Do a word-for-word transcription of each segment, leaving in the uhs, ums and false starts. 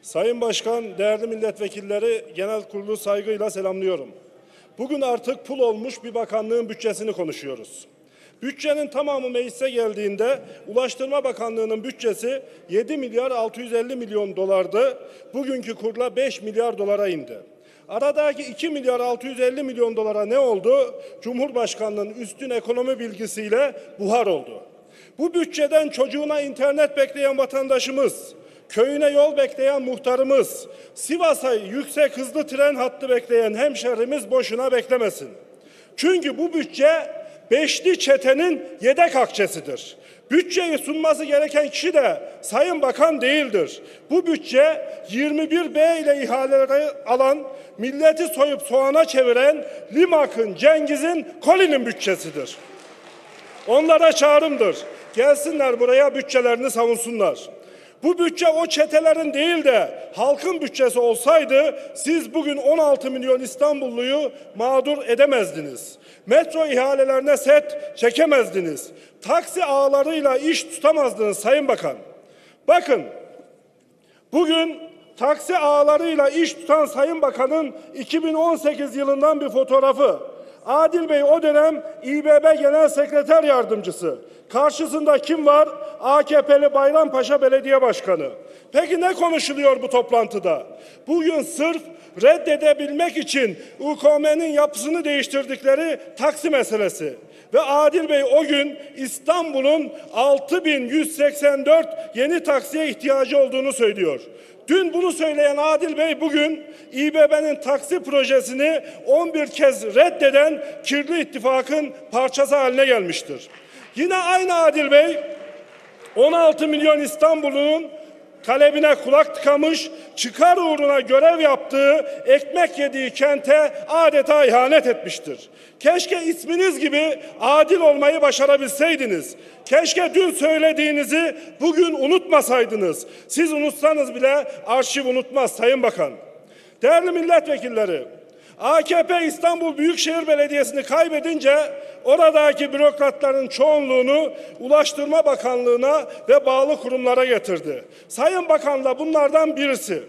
Sayın Başkan, değerli milletvekilleri, genel kurulu saygıyla selamlıyorum. Bugün artık pul olmuş bir bakanlığın bütçesini konuşuyoruz. Bütçenin tamamı meclise geldiğinde Ulaştırma Bakanlığı'nın bütçesi yedi milyar altı yüz elli milyon dolardı. Bugünkü kurla beş milyar dolara indi. Aradaki iki milyar altı yüz elli milyon dolara ne oldu? Cumhurbaşkanlığının üstün ekonomi bilgisiyle buhar oldu. Bu bütçeden çocuğuna internet bekleyen vatandaşımız, köyüne yol bekleyen muhtarımız, Sivas'a yüksek hızlı tren hattı bekleyen hemşehrimiz boşuna beklemesin. Çünkü bu bütçe beşli çetenin yedek akçesidir. Bütçeyi sunması gereken kişi de Sayın Bakan değildir. Bu bütçe yirmi bir B ile ihaleleri alan, milleti soyup soğana çeviren Limak'ın, Cengiz'in, Kolin'in bütçesidir. Onlara çağrımdır. Gelsinler buraya, bütçelerini savunsunlar. Bu bütçe o çetelerin değil de halkın bütçesi olsaydı siz bugün on altı milyon İstanbulluyu mağdur edemezdiniz. Metro ihalelerine set çekemezdiniz. Taksi ağlarıyla iş tutamazdınız Sayın Bakan. Bakın, bugün taksi ağlarıyla iş tutan Sayın Bakan'ın iki bin on sekiz yılından bir fotoğrafı. Adil Bey o dönem İBB Genel Sekreter Yardımcısı. Karşısında kim var? A K P'li Bayrampaşa Belediye Başkanı. Peki ne konuşuluyor bu toplantıda? Bugün sırf reddedebilmek için U K M'nin yapısını değiştirdikleri taksi meselesi. Ve Adil Bey o gün İstanbul'un altı bin yüz seksen dört yeni taksiye ihtiyacı olduğunu söylüyor. Dün bunu söyleyen Adil Bey bugün İBB'nin taksi projesini on bir kez reddeden kirli ittifakın parçası haline gelmiştir. Yine aynı Adil Bey on altı milyon İstanbul'un talebine kulak tıkamış, çıkar uğruna görev yaptığı, ekmek yediği kente adeta ihanet etmiştir. Keşke isminiz gibi adil olmayı başarabilseydiniz. Keşke dün söylediğinizi bugün unutmasaydınız. Siz unutsanız bile arşiv unutmaz Sayın Bakan. Değerli milletvekilleri, A K P İstanbul Büyükşehir Belediyesi'ni kaybedince oradaki bürokratların çoğunluğunu Ulaştırma Bakanlığı'na ve bağlı kurumlara getirdi. Sayın Bakan da bunlardan birisi.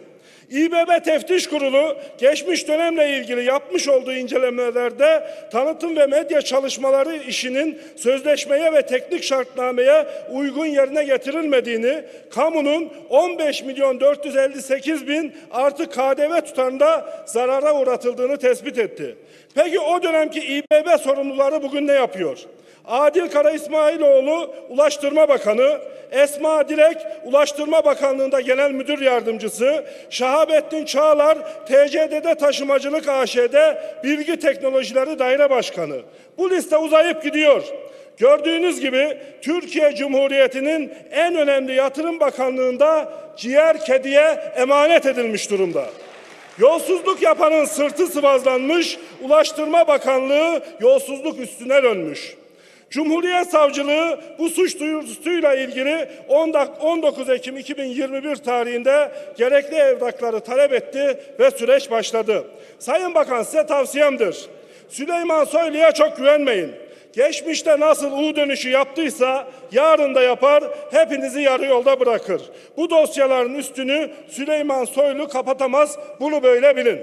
İBB Teftiş Kurulu geçmiş dönemle ilgili yapmış olduğu incelemelerde tanıtım ve medya çalışmaları işinin sözleşmeye ve teknik şartnameye uygun yerine getirilmediğini, kamunun on beş milyon dört yüz elli sekiz bin artı K D V tutarında zarara uğratıldığını tespit etti. Peki o dönemki İBB sorumluları bugün ne yapıyor? Adil Kara İsmailoğlu Ulaştırma Bakanı, Esma Dilek Ulaştırma Bakanlığı'nda Genel Müdür Yardımcısı, Şahabettin Çağlar T C D D Taşımacılık A Ş'de Bilgi Teknolojileri Daire Başkanı. Bu liste uzayıp gidiyor. Gördüğünüz gibi Türkiye Cumhuriyeti'nin en önemli yatırım bakanlığında ciğer kediye emanet edilmiş durumda. Yolsuzluk yapanın sırtı sıvazlanmış, Ulaştırma Bakanlığı yolsuzluk üstüne dönmüş. Cumhuriyet Savcılığı bu suç duyurusuyla ilgili on dokuz Ekim iki bin yirmi bir tarihinde gerekli evrakları talep etti ve süreç başladı. Sayın Bakan, size tavsiyemdir. Süleyman Soylu'ya çok güvenmeyin. Geçmişte nasıl U dönüşü yaptıysa yarın da yapar, hepinizi yarı yolda bırakır. Bu dosyaların üstünü Süleyman Soylu kapatamaz, bunu böyle bilin.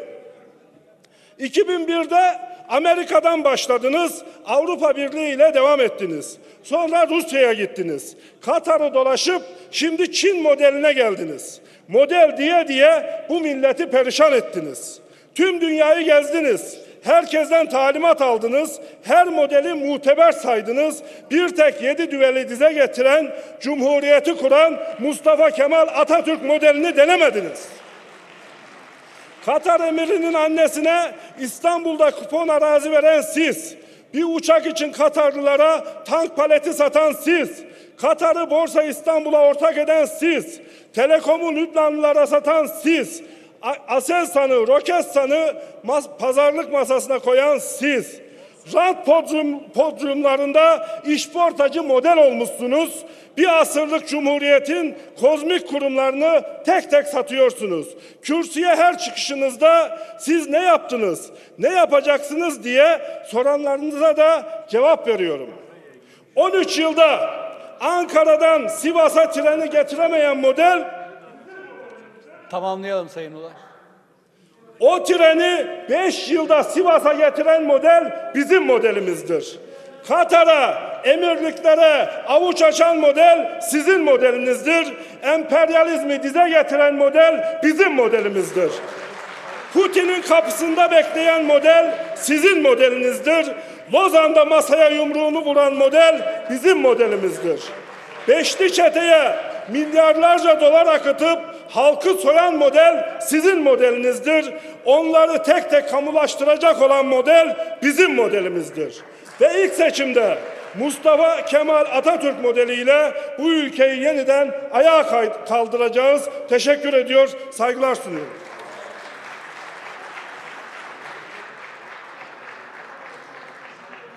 iki bin birde Amerika'dan başladınız, Avrupa Birliği ile devam ettiniz. Sonra Rusya'ya gittiniz. Katar'ı dolaşıp şimdi Çin modeline geldiniz. Model diye diye bu milleti perişan ettiniz. Tüm dünyayı gezdiniz. Herkesten talimat aldınız. Her modeli muteber saydınız. Bir tek yedi düveli dize getiren, Cumhuriyeti kuran Mustafa Kemal Atatürk modelini denemediniz. Katar emirinin annesine İstanbul'da kupon arazi veren siz, bir uçak için Katarlılara tank paleti satan siz, Katar'ı Borsa İstanbul'a ortak eden siz, Telekom'u Lübnanlılara satan siz, Aselsan'ı, Roketsan'ı mas pazarlık masasına koyan siz, rant podyum, podyumlarında işportacı model olmuşsunuz. Bir asırlık cumhuriyetin kozmik kurumlarını tek tek satıyorsunuz. Kürsüye her çıkışınızda siz ne yaptınız, ne yapacaksınız diye soranlarınıza da cevap veriyorum. on üç yılda Ankara'dan Sivas'a treni getiremeyen model, Tamamlayalım Sayın Ulaş. O treni beş yılda Sivas'a getiren model bizim modelimizdir. Katar'a, emirliklere avuç açan model sizin modelinizdir. Emperyalizmi dize getiren model bizim modelimizdir. Putin'in kapısında bekleyen model sizin modelinizdir. Lozan'da masaya yumruğunu vuran model bizim modelimizdir. Beşli çeteye milyarlarca dolar akıtıp halkı soyan model sizin modelinizdir. Onları tek tek kamulaştıracak olan model bizim modelimizdir. Ve ilk seçimde Mustafa Kemal Atatürk modeliyle bu ülkeyi yeniden ayağa kaldıracağız. Teşekkür ediyor, saygılar sunuyorum.